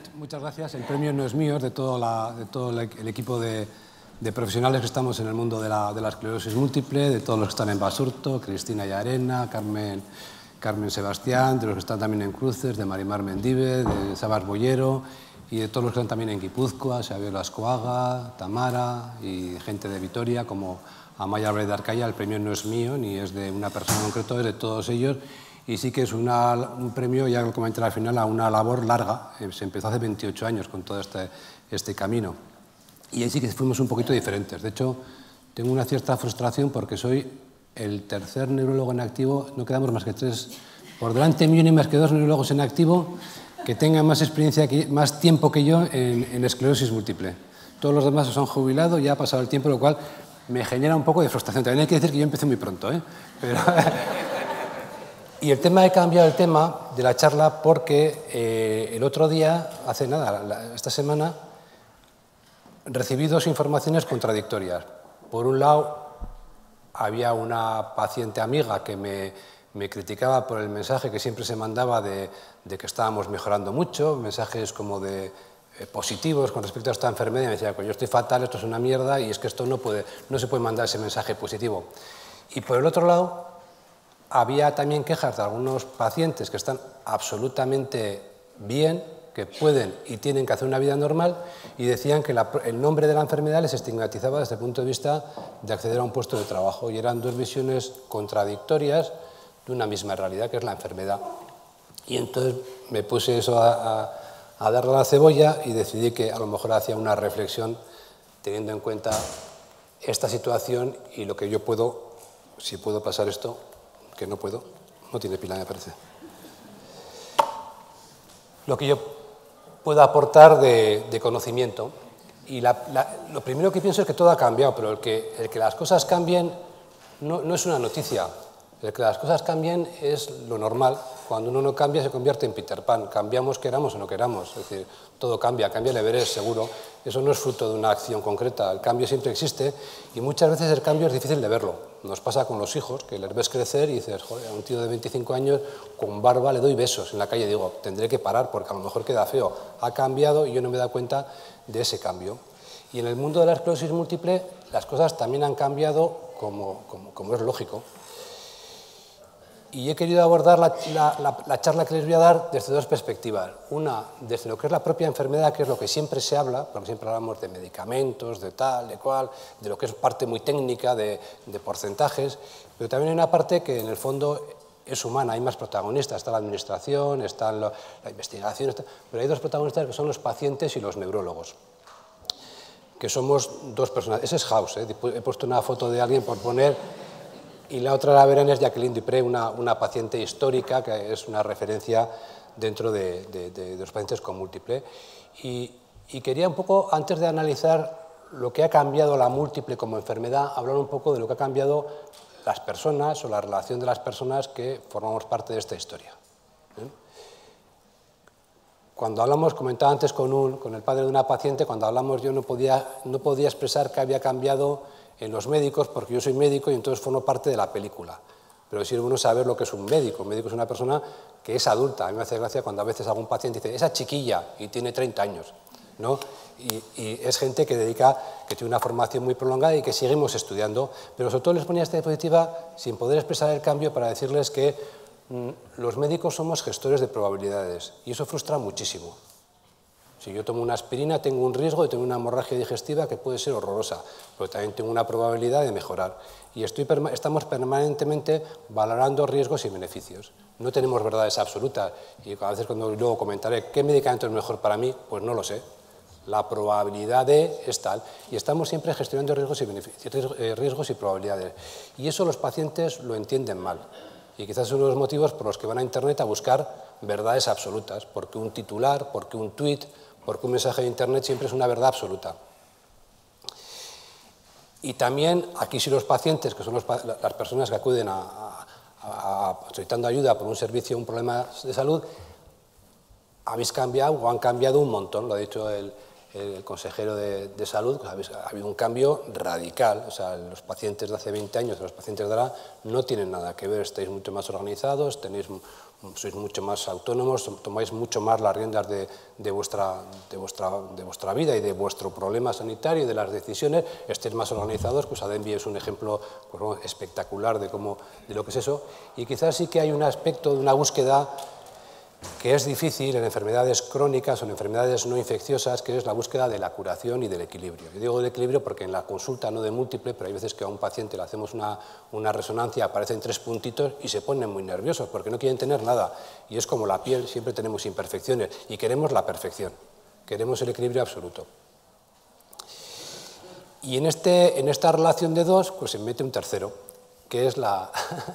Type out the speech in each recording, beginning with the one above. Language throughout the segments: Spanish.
Muchas gracias. El premio no es mío, es de todo el equipo de profesionales que estamos en el mundo de la esclerosis múltiple, de todos los que están en Basurto, Cristina Llarena, Carmen Sebastián, de los que están también en Cruces, de Marimar Mendive, de Sabas Bollero y de todos los que están también en Guipúzcoa, Xavier Lascoaga, Tamara y gente de Vitoria como Amaya Álvarez de Arcaya. El premio no es mío ni es de una persona en concreto, es de todos ellos. Y sí que es un premio, ya lo comenté al final, a una labor larga. Se empezó hace 28 años con todo este camino. Y ahí sí que fuimos un poquito diferentes. De hecho, tengo una cierta frustración porque soy el tercer neurólogo en activo, no quedamos más que 3. Por delante mío ni más que 2 neurólogos en activo que tengan más experiencia, más tiempo que yo en esclerosis múltiple. Todos los demás se han jubilado, ya ha pasado el tiempo, lo cual me genera un poco de frustración. También hay que decir que yo empecé muy pronto, Pero... Y el tema, he cambiado el tema de la charla porque el otro día, hace nada, esta semana, recibí 2 informaciones contradictorias. Por un lado, había una paciente amiga que me criticaba por el mensaje que siempre se mandaba de que estábamos mejorando mucho, mensajes como de positivos con respecto a esta enfermedad, y me decía, pues yo estoy fatal, esto es una mierda, y es que esto no se puede mandar ese mensaje positivo. Y por el otro lado, había también quejas de algunos pacientes que están absolutamente bien, que pueden y tienen que hacer una vida normal, y decían que el nombre de la enfermedad les estigmatizaba desde el punto de vista de acceder a un puesto de trabajo, y eran 2 visiones contradictorias de una misma realidad, que es la enfermedad. Y entonces me puse eso a darle a la cebolla y decidí que a lo mejor hacía una reflexión teniendo en cuenta esta situación y lo que yo puedo, si puedo pasar esto, que no puedo, no tiene pila, me parece. Lo que yo puedo aportar de conocimiento. Y lo primero que pienso es que todo ha cambiado, pero el que las cosas cambien no es una noticia. El que las cosas cambien es lo normal. Cuando uno no cambia se convierte en Peter Pan. Cambiamos queramos o no queramos. Es decir, todo cambia el Everest seguro. Eso no es fruto de una acción concreta. El cambio siempre existe y muchas veces el cambio es difícil de verlo. Nos pasa con los hijos, que les ves crecer y dices, joder, a un tío de 25 años con barba le doy besos en la calle. Digo, tendré que parar porque a lo mejor queda feo. Ha cambiado y yo no me he dado cuenta de ese cambio. Y en el mundo de la esclerosis múltiple las cosas también han cambiado como es lógico. Y he querido abordar la charla que les voy a dar desde 2 perspectivas. Una, desde lo que es la propia enfermedad, que es lo que siempre se habla, porque siempre hablamos de medicamentos, de tal, de cual, de lo que es parte muy técnica, de porcentajes, pero también hay una parte que en el fondo es humana, hay más protagonistas, está la administración, está la investigación, pero hay 2 protagonistas que son los pacientes y los neurólogos, que somos 2 personas. Ese es House, he puesto una foto de alguien por poner... Y la otra, la verán, es Jacqueline Dupré, una paciente histórica que es una referencia dentro de los pacientes con múltiple. Y quería un poco, antes de analizar lo que ha cambiado la múltiple como enfermedad, hablar un poco de lo que ha cambiado las personas o la relación de las personas que formamos parte de esta historia. Cuando hablamos, comentaba antes con el padre de una paciente, cuando hablamos yo no podía expresar qué había cambiado en los médicos, porque yo soy médico y entonces formo parte de la película. Pero sí es bueno saber lo que es un médico. Un médico es una persona que es adulta. A mí me hace gracia cuando a veces algún paciente dice, esa chiquilla, y tiene 30 años, ¿no? Y es gente que tiene una formación muy prolongada y que seguimos estudiando. Pero sobre todo les ponía esta diapositiva sin poder expresar el cambio para decirles que los médicos somos gestores de probabilidades y eso frustra muchísimo. Si yo tomo una aspirina, tengo un riesgo de tener una hemorragia digestiva que puede ser horrorosa, pero también tengo una probabilidad de mejorar. Y estamos permanentemente valorando riesgos y beneficios. No tenemos verdades absolutas. Y a veces cuando luego comentaré qué medicamento es mejor para mí, pues no lo sé. La probabilidad es tal. Y estamos siempre gestionando riesgos y probabilidades. Y eso los pacientes lo entienden mal. Y quizás es uno de los motivos por los que van a Internet a buscar verdades absolutas. Porque un titular, porque un tuit, porque un mensaje de Internet siempre es una verdad absoluta. Y también, aquí sí los pacientes, que son las personas que acuden solicitando ayuda por un servicio o un problema de salud, habéis cambiado o han cambiado un montón, lo ha dicho el el consejero de Salud, pues ha habido un cambio radical. O sea, los pacientes de hace 20 años y los pacientes de ahora no tienen nada que ver. Estáis mucho más organizados, sois mucho más autónomos, tomáis mucho más las riendas de vuestra vida y de vuestro problema sanitario y de las decisiones. Estéis más organizados. Pues Adembi es un ejemplo pues, espectacular de lo que es eso. Y quizás sí que hay un aspecto de una búsqueda que es difícil en enfermedades crónicas o en enfermedades no infecciosas, que es la búsqueda de la curación y del equilibrio. Yo digo del equilibrio porque en la consulta, no de múltiple, pero hay veces que a un paciente le hacemos una resonancia, aparecen 3 puntitos y se ponen muy nerviosos porque no quieren tener nada. Y es como la piel, siempre tenemos imperfecciones y queremos la perfección, queremos el equilibrio absoluto. Y en esta relación de dos, pues se mete un tercero, que es la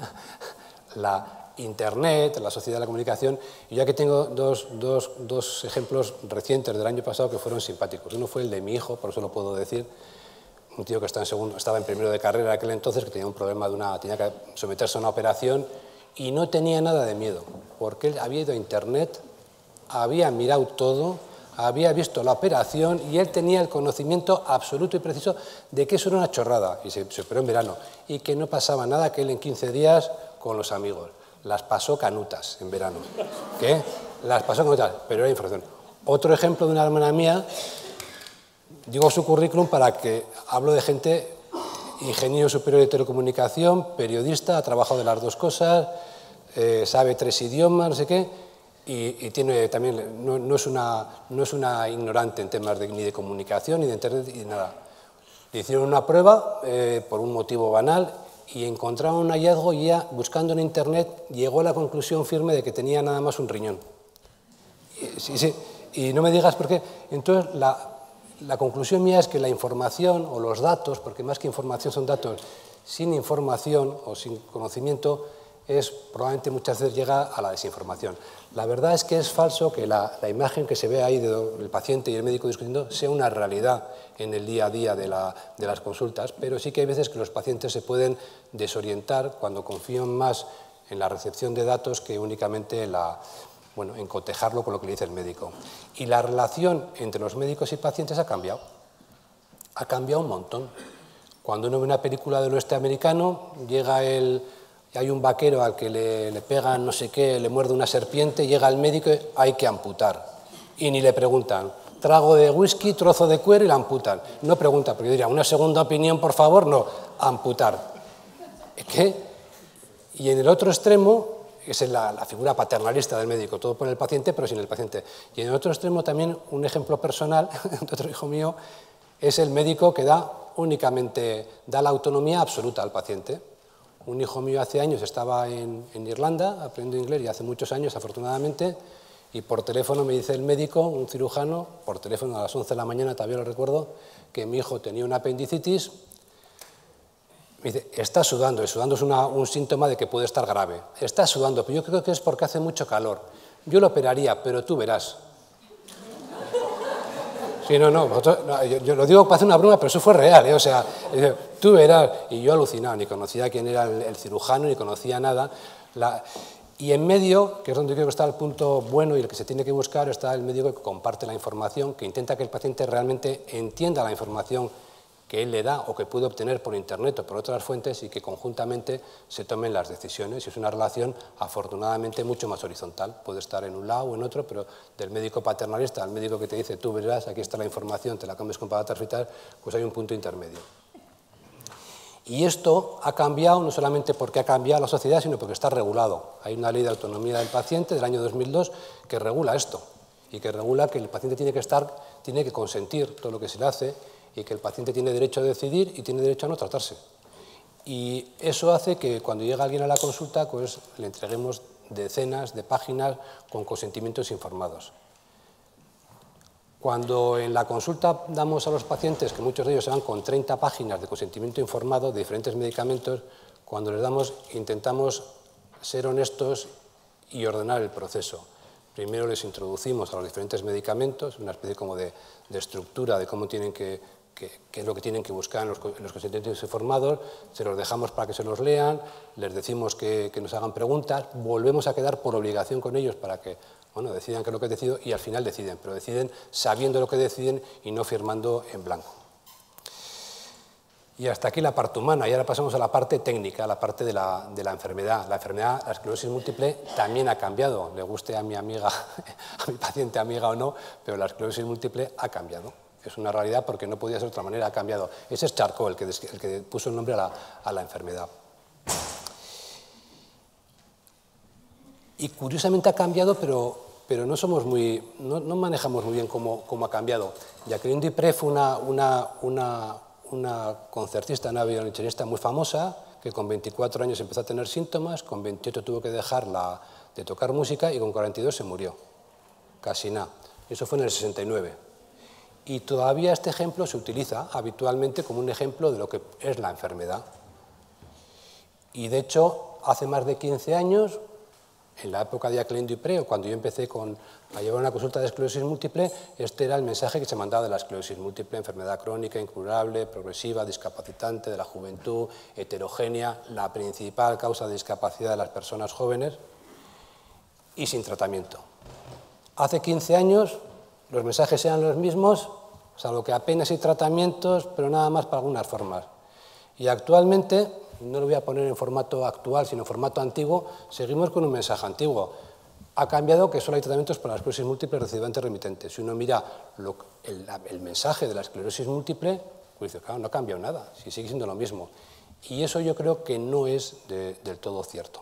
Internet, la sociedad de la comunicación, y ya que tengo dos ejemplos recientes del año pasado que fueron simpáticos. Uno fue el de mi hijo, por eso lo puedo decir, un tío que estaba en primero de carrera aquel entonces, que tenía un problema tenía que someterse a una operación y no tenía nada de miedo, porque él había ido a Internet, había mirado todo, había visto la operación y él tenía el conocimiento absoluto y preciso de que eso era una chorrada, y se operó en verano, y que no pasaba nada, que él en 15 días con los amigos. Las pasó canutas en verano. ¿Qué? Las pasó canutas, pero era información. Otro ejemplo de una hermana mía, digo su currículum para que hablo de gente, ingeniero superior de telecomunicación, periodista, ha trabajado de las dos cosas, sabe 3 idiomas, no sé qué, y tiene también, no es una ignorante en temas ni de comunicación, ni de internet, ni de nada. Le hicieron una prueba por un motivo banal, y encontraron un hallazgo y ella, buscando en Internet, llegó a la conclusión firme de que tenía nada más un riñón. Y no me digas por qué. Entonces, la conclusión mía es que la información o los datos, porque más que información son datos, sin información o sin conocimiento, probablemente muchas veces llega a la desinformación. La verdad es que es falso que la imagen que se ve ahí del paciente y el médico discutiendo sea una realidad en el día a día de las consultas, pero sí que hay veces que los pacientes se pueden desorientar cuando confían más en la recepción de datos que únicamente en cotejarlo con lo que le dice el médico. Y la relación entre los médicos y pacientes ha cambiado un montón. Cuando uno ve una película del oeste americano, hay un vaquero al que le pegan no sé qué, le muerde una serpiente, llega el médico y hay que amputar. Y ni le preguntan, trago de whisky, trozo de cuero y la amputan. No pregunta, porque yo diría, una segunda opinión, por favor, no, amputar. ¿Qué? Y en el otro extremo, es la figura paternalista del médico, todo por el paciente, pero sin el paciente. Y en el otro extremo también un ejemplo personal de otro hijo mío, es el médico que da la autonomía absoluta al paciente. Un hijo mío hace años estaba en Irlanda aprendiendo inglés y hace muchos años, afortunadamente, y por teléfono me dice el médico, un cirujano, por teléfono a las 11 de la mañana, todavía lo recuerdo, que mi hijo tenía una apendicitis. Me dice, está sudando, y sudando es un síntoma de que puede estar grave. Está sudando, pero yo creo que es porque hace mucho calor. Yo lo operaría, pero tú verás. Sí, yo lo digo para hacer una broma, pero eso fue real, o sea, tú verás, y yo alucinado, ni conocía quién era el cirujano, ni conocía nada, y en medio, que es donde creo que está el punto bueno y el que se tiene que buscar, está el médico que comparte la información, que intenta que el paciente realmente entienda la información que él le da o que puede obtener por Internet o por otras fuentes y que conjuntamente se tomen las decisiones. Y es una relación afortunadamente mucho más horizontal. Puede estar en un lado o en otro, pero del médico paternalista al médico que te dice tú verás, aquí está la información, te la comes con patatas fritas, pues hay un punto intermedio. Y esto ha cambiado no solamente porque ha cambiado la sociedad, sino porque está regulado. Hay una ley de autonomía del paciente del año 2002 que regula esto y que regula que el paciente tiene que consentir todo lo que se le hace y que el paciente tiene derecho a decidir y tiene derecho a no tratarse. Y eso hace que cuando llega alguien a la consulta, pues le entreguemos decenas de páginas con consentimientos informados. Cuando en la consulta damos a los pacientes, que muchos de ellos se van con 30 páginas de consentimiento informado de diferentes medicamentos, cuando les damos, intentamos ser honestos y ordenar el proceso. Primero les introducimos a los diferentes medicamentos, una especie como de estructura de cómo tienen que qué es lo que tienen que buscar en los consentimientos informados, se los dejamos para que se los lean, les decimos que nos hagan preguntas, volvemos a quedar por obligación con ellos para que decidan qué es lo que decido y al final deciden, pero deciden sabiendo lo que deciden y no firmando en blanco. Y hasta aquí la parte humana, y ahora pasamos a la parte técnica, a la parte de la enfermedad. La enfermedad, la esclerosis múltiple, también ha cambiado, le guste a mi amiga, a mi paciente amiga o no, pero la esclerosis múltiple ha cambiado. Es una realidad porque no podía ser de otra manera, ha cambiado. Ese es Charcot, el que puso el nombre a la enfermedad. Y curiosamente ha cambiado, pero no manejamos muy bien cómo ha cambiado. Jacqueline Dupré fue una concertista, una violonchelista muy famosa, que con 24 años empezó a tener síntomas, con 28 tuvo que dejar de tocar música y con 42 se murió. Casi nada. Eso fue en el 69. Y todavía este ejemplo se utiliza habitualmente como un ejemplo de lo que es la enfermedad. Y de hecho, hace más de 15 años, en la época de Jacqueline Dupré, o cuando yo empecé a llevar una consulta de esclerosis múltiple, este era el mensaje que se mandaba de la esclerosis múltiple: enfermedad crónica, incurable, progresiva, discapacitante, de la juventud, heterogénea, la principal causa de discapacidad de las personas jóvenes y sin tratamiento. Hace 15 años los mensajes eran los mismos, salvo que apenas hay tratamientos, pero nada más para algunas formas. Y actualmente, no lo voy a poner en formato actual, sino en formato antiguo, seguimos con un mensaje antiguo. Ha cambiado que solo hay tratamientos para la esclerosis múltiple recidivante remitente. Si uno mira el mensaje de la esclerosis múltiple, pues dice, claro, no ha cambiado nada, si sigue siendo lo mismo. Y eso yo creo que no es del todo cierto.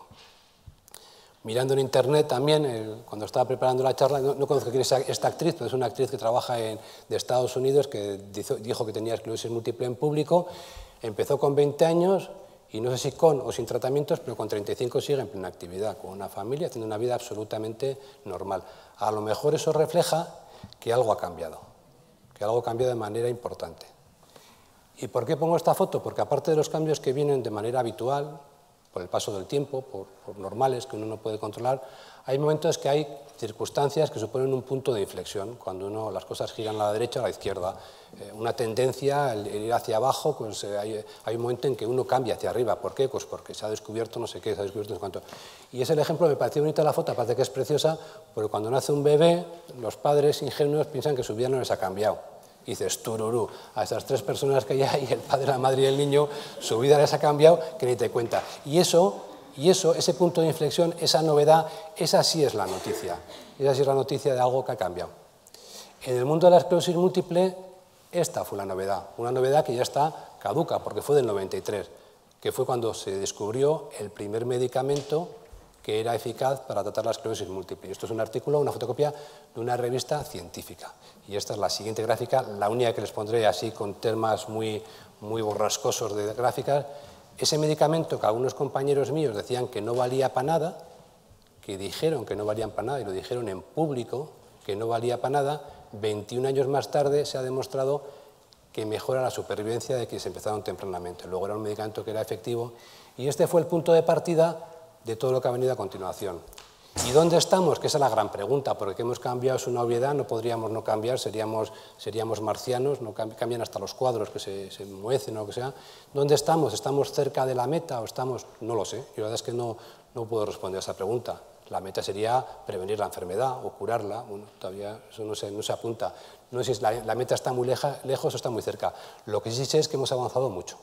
Mirando en internet también, cuando estaba preparando la charla, no conozco quién es esta actriz, pero es una actriz que trabaja de Estados Unidos, que dijo que tenía esclerosis múltiple en público, empezó con 20 años, y no sé si con o sin tratamientos, pero con 35 sigue en plena actividad, con una familia, haciendo una vida absolutamente normal. A lo mejor eso refleja que algo ha cambiado de manera importante. ¿Y por qué pongo esta foto? Porque aparte de los cambios que vienen de manera habitual, por el paso del tiempo, por normales que uno no puede controlar, hay momentos que hay circunstancias que suponen un punto de inflexión, cuando las cosas giran a la derecha o a la izquierda. Una tendencia, el ir hacia abajo, pues hay un momento en que uno cambia hacia arriba. ¿Por qué? Pues porque se ha descubierto no sé qué, se ha descubierto no sé cuánto. Y ese ejemplo me pareció bonita la foto, parece que es preciosa, porque cuando nace un bebé, los padres ingenuos piensan que su vida no les ha cambiado. Y dices, tururú, a esas tres personas que hay ahí, el padre, la madre y el niño, su vida les ha cambiado, que ni te cuenta. Y eso, ese punto de inflexión, esa novedad, esa sí es la noticia. Esa sí es la noticia de algo que ha cambiado. En el mundo de la esclerosis múltiple, esta fue la novedad. Una novedad que ya está caduca, porque fue del 93, que fue cuando se descubrió el primer medicamento que era eficaz para tratar la esclerosis múltiple. Esto es un artículo, una fotocopia de una revista científica. Y esta es la siguiente gráfica, la única que les pondré así con temas muy borrascosos de gráficas. Ese medicamento que algunos compañeros míos decían que no valía para nada, que dijeron que no valían para nada y lo dijeron en público, que no valía para nada, 21 años más tarde se ha demostrado que mejora la supervivencia de quienes empezaron tempranamente. Luego era un medicamento que era efectivo y este fue el punto de partida de todo lo que ha venido a continuación. ¿Y dónde estamos? Que esa es la gran pregunta, porque que hemos cambiado es una obviedad, no podríamos no cambiar, seríamos marcianos, no cambian hasta los cuadros que se muecen o lo que sea. ¿Dónde estamos? ¿Estamos cerca de la meta o estamos...? No lo sé, yo la verdad es que no puedo responder a esa pregunta. La meta sería prevenir la enfermedad o curarla, bueno, todavía eso no se apunta. No sé si la meta está muy lejos o está muy cerca. Lo que sí sé es que hemos avanzado mucho.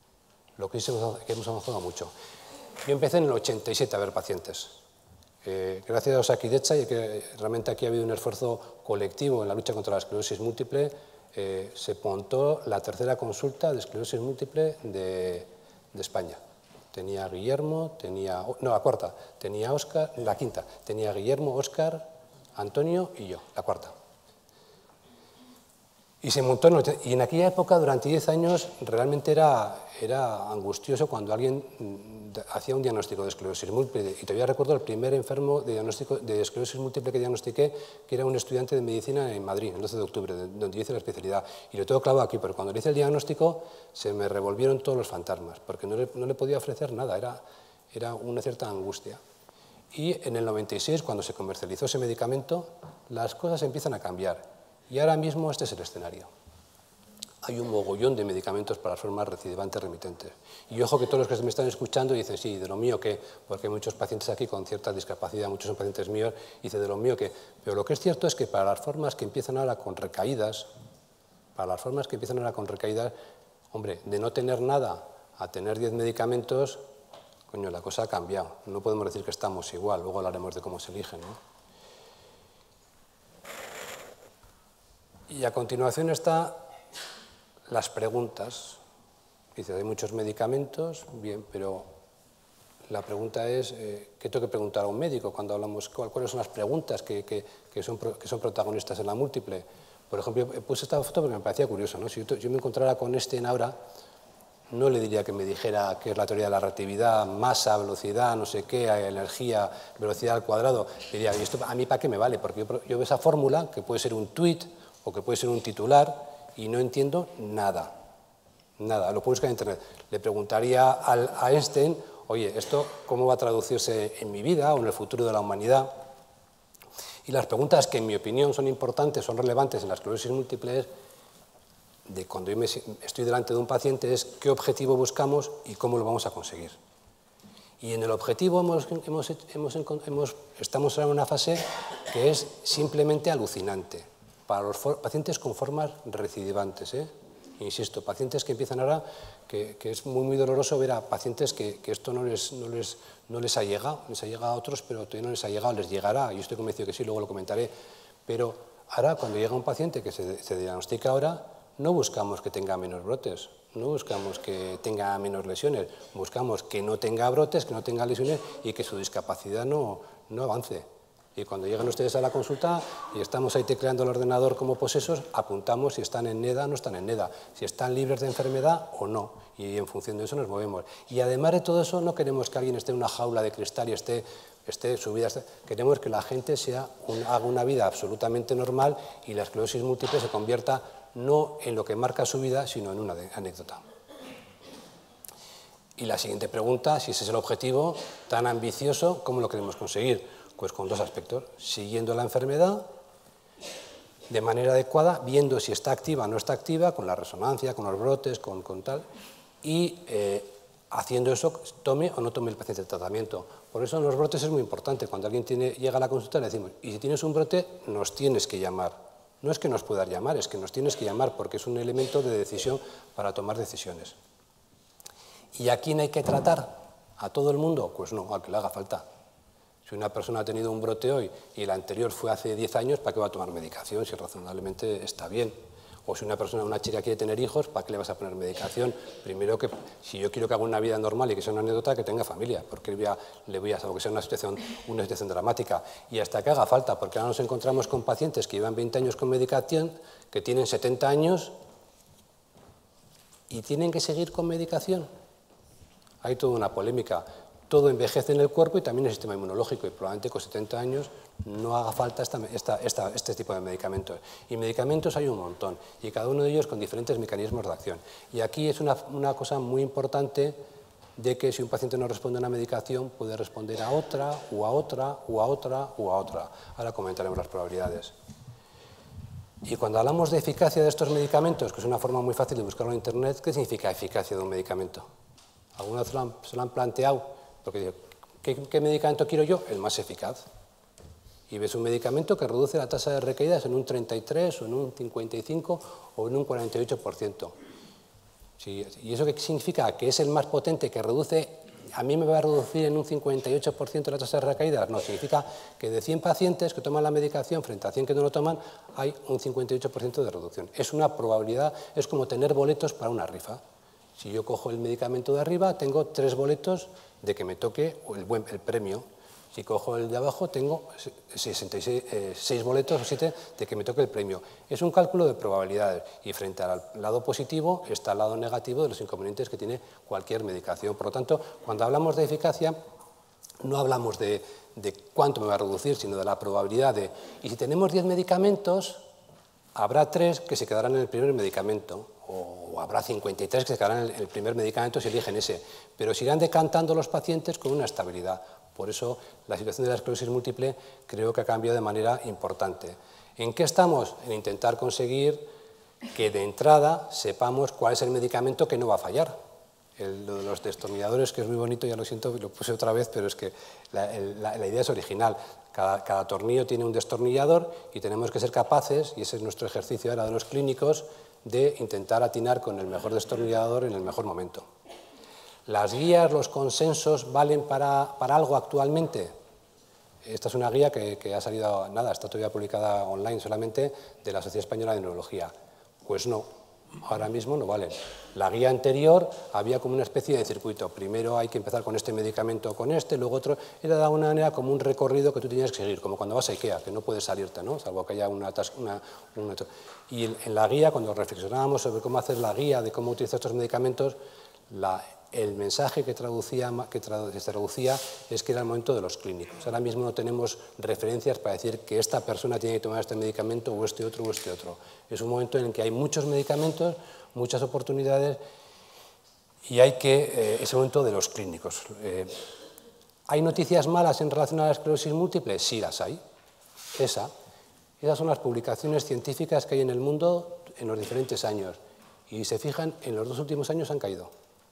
Yo empecé en el 87 a ver pacientes. Gracias a Osakidetza y que realmente aquí ha habido un esfuerzo colectivo en la lucha contra la esclerosis múltiple, se montó la tercera consulta de esclerosis múltiple de España. Tenía Guillermo, la cuarta, tenía Óscar, la quinta, tenía Guillermo, Óscar, Antonio y yo, la cuarta. Y se montó y en aquella época, durante 10 años, realmente era angustioso cuando alguien hacía un diagnóstico de esclerosis múltiple. Y todavía recuerdo el primer enfermo de esclerosis múltiple que diagnostiqué, que era un estudiante de medicina en Madrid, el 12 de octubre, donde hice la especialidad. Y lo tengo clavado aquí, pero cuando le hice el diagnóstico se me revolvieron todos los fantasmas, porque no le podía ofrecer nada, era una cierta angustia. Y en el 96, cuando se comercializó ese medicamento, las cosas empiezan a cambiar. Y ahora mismo este es el escenario. hay un mogollón de medicamentos para las formas recidivantes remitentes. Y ojo que todos los que me están escuchando dicen, sí, de lo mío qué, porque hay muchos pacientes aquí con cierta discapacidad, muchos son pacientes míos, y dicen, de lo mío qué. Pero lo que es cierto es que para las formas que empiezan ahora con recaídas, hombre, de no tener nada a tener 10 medicamentos, coño, la cosa ha cambiado. No podemos decir que estamos igual, luego hablaremos de cómo se eligen, ¿no? Y a continuación están las preguntas. Dice, hay muchos medicamentos, bien, pero la pregunta es, ¿qué tengo que preguntar a un médico cuando hablamos? ¿Cuáles son las preguntas que son protagonistas en la múltiple? Por ejemplo, puse esta foto porque me parecía curioso, ¿no? Si yo me encontrara con ahora, no le diría que me dijera qué es la teoría de la relatividad, masa, velocidad, no sé qué, energía, velocidad al cuadrado. Diría, ¿y esto a mí para qué me vale? Porque yo veo esa fórmula, que puede ser un tuit o que puede ser un titular, y no entiendo nada. Nada, lo puedo buscar en internet. Le preguntaría a Einstein, oye, ¿esto cómo va a traducirse en mi vida o en el futuro de la humanidad? Y las preguntas que, en mi opinión, son importantes, son relevantes en la esclerosis múltiple, de cuando yo estoy delante de un paciente, es qué objetivo buscamos y cómo lo vamos a conseguir. Y en el objetivo estamos en una fase que es simplemente alucinante para los pacientes con formas recidivantes, Insisto, pacientes que empiezan ahora, que es muy doloroso ver a pacientes que esto no les ha llegado, les ha llegado a otros, pero todavía no les ha llegado, les llegará, yo estoy convencido que sí, luego lo comentaré, pero ahora cuando llega un paciente que se diagnostica ahora, no buscamos que tenga menos brotes, no buscamos que tenga menos lesiones, buscamos que no tenga brotes, que no tenga lesiones y que su discapacidad no avance. Y cuando llegan ustedes a la consulta y estamos ahí tecleando el ordenador como posesos, apuntamos si están en NEDA o no están en NEDA, si están libres de enfermedad o no, y en función de eso nos movemos. Y además de todo eso, no queremos que alguien esté en una jaula de cristal y esté subida, queremos que la gente haga una vida absolutamente normal y la esclerosis múltiple se convierta no en lo que marca su vida, sino en una anécdota. Y la siguiente pregunta, si ese es el objetivo tan ambicioso, ¿cómo lo queremos conseguir? Pues con dos aspectos, siguiendo la enfermedad de manera adecuada, viendo si está activa o no está activa, con la resonancia, con los brotes, con tal, y haciendo eso, tome o no tome el paciente el tratamiento. Por eso en los brotes es muy importante, cuando alguien llega a la consulta le decimos, y si tienes un brote, nos tienes que llamar. No es que nos puedas llamar, es que nos tienes que llamar, porque es un elemento de decisión para tomar decisiones. ¿Y a quién hay que tratar? ¿A todo el mundo? Pues no, al que le haga falta. Si una persona ha tenido un brote hoy y el anterior fue hace 10 años, ¿para qué va a tomar medicación si razonablemente está bien? O si una chica quiere tener hijos, ¿para qué le vas a poner medicación? Primero que, si yo quiero que haga una vida normal y que sea una anécdota, que tenga familia, porque le voy a salvo que sea una situación dramática. Y hasta que haga falta, porque ahora nos encontramos con pacientes que llevan 20 años con medicación, que tienen 70 años y tienen que seguir con medicación. Hay toda una polémica. Todo envejece en el cuerpo y también el sistema inmunológico, y probablemente con 70 años no haga falta este tipo de medicamentos. Y medicamentos hay un montón, y cada uno de ellos con diferentes mecanismos de acción. Y aquí es una cosa muy importante de que si un paciente no responde a una medicación, puede responder a otra, o a otra, o a otra, o a otra. Ahora comentaremos las probabilidades. Y cuando hablamos de eficacia de estos medicamentos, que es una forma muy fácil de buscarlo en Internet, ¿qué significa eficacia de un medicamento? ¿Alguna vez se lo han planteado? Porque digo, ¿qué medicamento quiero yo? El más eficaz. Y ves un medicamento que reduce la tasa de recaídas en un 33, o en un 55, o en un 48%. Sí, ¿y eso qué significa? ¿Que es el más potente, que reduce, a mí me va a reducir en un 58% la tasa de recaídas? No, significa que de 100 pacientes que toman la medicación frente a 100 que no lo toman, hay un 58% de reducción. Es una probabilidad, es como tener boletos para una rifa. Si yo cojo el medicamento de arriba, tengo 3 boletos de que me toque el premio. Si cojo el de abajo, tengo 6 boletos o 7 de que me toque el premio. Es un cálculo de probabilidades, y frente al lado positivo está el lado negativo de los inconvenientes que tiene cualquier medicación. Por lo tanto, cuando hablamos de eficacia, no hablamos de cuánto me va a reducir, sino de la probabilidad de... Y si tenemos 10 medicamentos, habrá 3 que se quedarán en el primer medicamento, o habrá 53 que se quedarán en el primer medicamento si eligen ese, pero se irán decantando los pacientes con una estabilidad. Por eso la situación de la esclerosis múltiple creo que ha cambiado de manera importante. ¿En qué estamos? En intentar conseguir que de entrada sepamos cuál es el medicamento que no va a fallar. Lo de los destornilladores, que es muy bonito, ya lo siento, lo puse otra vez, pero es que la idea es original. Cada tornillo tiene un destornillador y tenemos que ser capaces, y ese es nuestro ejercicio ahora de los clínicos, de intentar atinar con el mejor destornillador en el mejor momento. ¿Las guías, los consensos, valen para algo actualmente? Esta es una guía que ha salido, nada, está todavía publicada online solamente, de la Sociedad Española de Neurología. Pues no, ahora mismo no valen. La guía anterior había como una especie de circuito. Primero hay que empezar con este medicamento, con este, luego otro. Era de alguna manera como un recorrido que tú tenías que seguir, como cuando vas a IKEA, que no puedes salirte, ¿no? Salvo que haya una. Y en la guía, cuando reflexionábamos sobre cómo hacer la guía, de cómo utilizar estos medicamentos, el mensaje que se traducía es que era el momento de los clínicos. Ahora mismo no tenemos referencias para decir que esta persona tiene que tomar este medicamento o este otro o este otro. Es un momento en el que hay muchos medicamentos, muchas oportunidades y es el momento de los clínicos. ¿Hay noticias malas en relación a la esclerosis múltiple? Sí, las hay. Esas son las publicaciones científicas que hay en el mundo en los diferentes años. Y si se fijan, en los 2 últimos años han caído.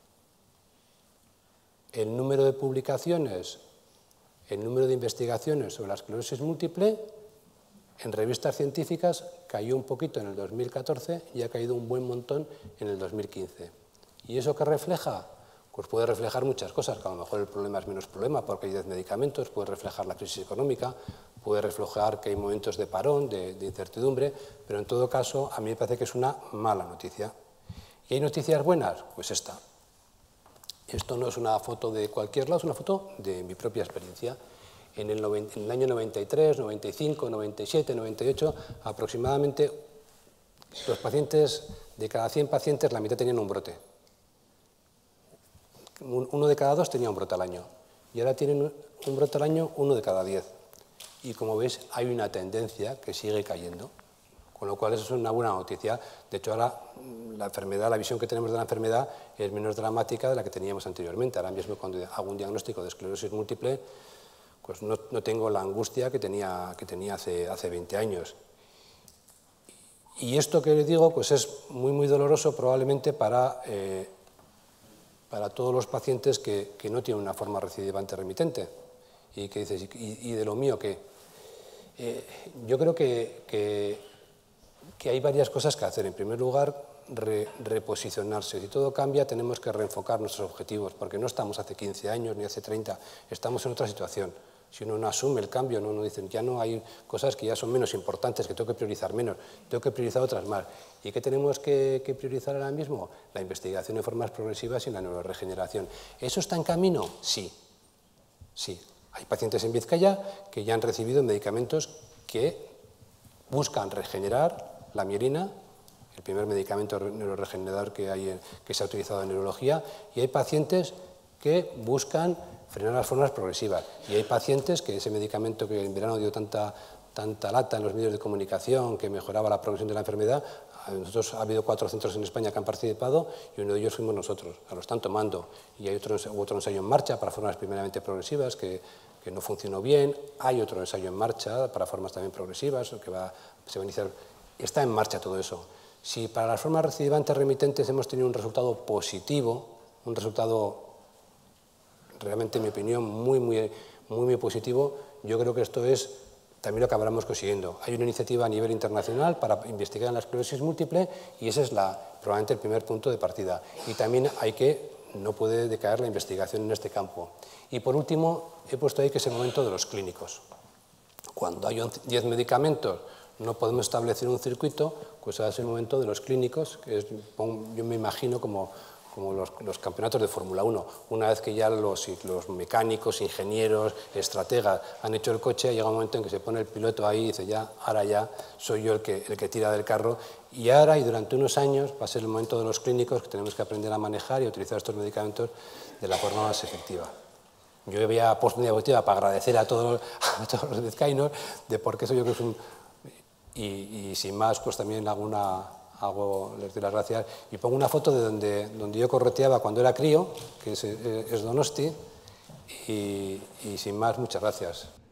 El número de publicaciones, el número de investigaciones sobre la esclerosis múltiple en revistas científicas cayó un poquito en el 2014 y ha caído un buen montón en el 2015. ¿Y eso qué refleja? Pues puede reflejar muchas cosas, que a lo mejor el problema es menos problema porque hay 10 medicamentos, puede reflejar la crisis económica, puede reflejar que hay momentos de parón, de incertidumbre, pero en todo caso a mí me parece que es una mala noticia. ¿Y hay noticias buenas? Pues esta. Esto no es una foto de cualquier lado, es una foto de mi propia experiencia. En el año 93, 95, 97, 98, aproximadamente los pacientes, de cada 100 pacientes, la mitad tenían un brote. 1 de cada 2 tenía un brote al año. Y ahora tienen un brote al año 1 de cada 10. Y como veis, hay una tendencia que sigue cayendo. Con lo cual eso es una buena noticia. De hecho, ahora la visión que tenemos de la enfermedad es menos dramática de la que teníamos anteriormente. Ahora mismo cuando hago un diagnóstico de esclerosis múltiple, pues no tengo la angustia que tenía hace 20 años. Y esto que les digo pues es muy, muy doloroso probablemente para todos los pacientes que no tienen una forma recidivante remitente. Y que dices, ¿y de lo mío qué? Yo creo que hay varias cosas que hacer. En primer lugar, reposicionarse. Si todo cambia, tenemos que reenfocar nuestros objetivos, porque no estamos hace 15 años ni hace 30, estamos en otra situación. Si uno no asume el cambio, no dicen, ya no hay cosas que ya son menos importantes, que tengo que priorizar menos, tengo que priorizar otras más. ¿Y qué tenemos que priorizar ahora mismo? La investigación de formas progresivas y la neuroregeneración. ¿Eso está en camino? Sí. Sí. Hay pacientes en Vizcaya que ya han recibido medicamentos que buscan regenerar la mielina, el primer medicamento neuroregenerador que se ha utilizado en neurología, y hay pacientes que buscan frenar las formas progresivas. Y hay pacientes que ese medicamento que en verano dio tanta lata en los medios de comunicación, que mejoraba la progresión de la enfermedad, nosotros ha habido 4 centros en España que han participado y uno de ellos fuimos nosotros, lo están tomando. Y hay otro ensayo en marcha para formas primeramente progresivas que no funcionó bien, hay otro ensayo en marcha para formas también progresivas que se va a iniciar. Está en marcha todo eso. Si para las formas recidivantes remitentes hemos tenido un resultado positivo, un resultado realmente, en mi opinión, muy positivo, yo creo que esto es también lo que acabamos consiguiendo. Hay una iniciativa a nivel internacional para investigar en la esclerosis múltiple y ese es probablemente el primer punto de partida. Y también no puede decaer la investigación en este campo. Y por último, he puesto ahí que es el momento de los clínicos. Cuando hay 10 medicamentos, no podemos establecer un circuito, pues ahora es el momento de los clínicos, que yo me imagino como los campeonatos de Fórmula 1. Una vez que ya los mecánicos, ingenieros, estrategas han hecho el coche, llega un momento en que se pone el piloto ahí y dice, ahora ya soy yo el que tira del carro. Y ahora, y durante unos años, va a ser el momento de los clínicos que tenemos que aprender a manejar y a utilizar estos medicamentos de la forma más efectiva. Yo voy a poner una diapositiva para agradecer a todos los vizcaínos de por qué soy yo que es un... Y sin más, pues también les doy las gracias y pongo una foto de donde yo correteaba cuando era crío, que es Donosti, y sin más, muchas gracias.